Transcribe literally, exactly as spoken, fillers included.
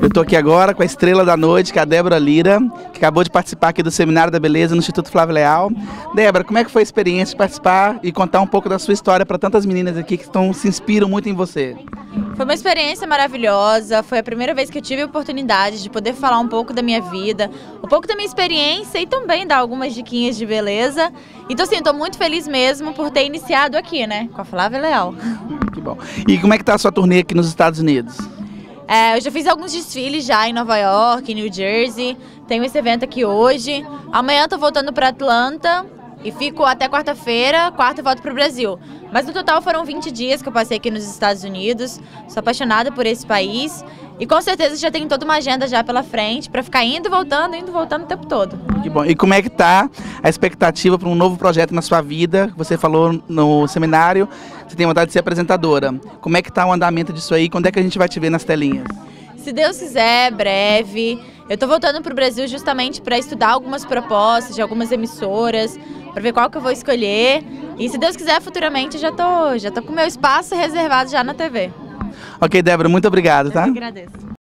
Eu estou aqui agora com a estrela da noite, que é a Débora Lira, que acabou de participar aqui do Seminário da Beleza no Instituto Flávio Leal. Débora, como é que foi a experiência de participar e contar um pouco da sua história para tantas meninas aqui que estão, se inspiram muito em você? Foi uma experiência maravilhosa, foi a primeira vez que eu tive a oportunidade de poder falar um pouco da minha vida, um pouco da minha experiência e também dar algumas diquinhas de beleza. Então assim, estou muito feliz mesmo por ter iniciado aqui, né, com a Flávia Leal. Que bom. E como é que está a sua turnê aqui nos Estados Unidos? É, eu já fiz alguns desfiles já em Nova York, em New Jersey, tenho esse evento aqui hoje. Amanhã estou voltando para Atlanta e fico até quarta-feira, quarta eu volto para o Brasil. Mas no total foram vinte dias que eu passei aqui nos Estados Unidos, sou apaixonada por esse país e com certeza já tenho toda uma agenda já pela frente para ficar indo e voltando, indo e voltando o tempo todo. Que bom. E como é que está a expectativa para um novo projeto na sua vida? Você falou no seminário, você tem vontade de ser apresentadora. Como é que está o andamento disso aí? Quando é que a gente vai te ver nas telinhas? Se Deus quiser, breve. Eu estou voltando para o Brasil justamente para estudar algumas propostas de algumas emissoras, para ver qual que eu vou escolher. E se Deus quiser, futuramente já tô, já tô com o meu espaço reservado já na T V. Ok, Débora, muito obrigado, tá? Eu que agradeço.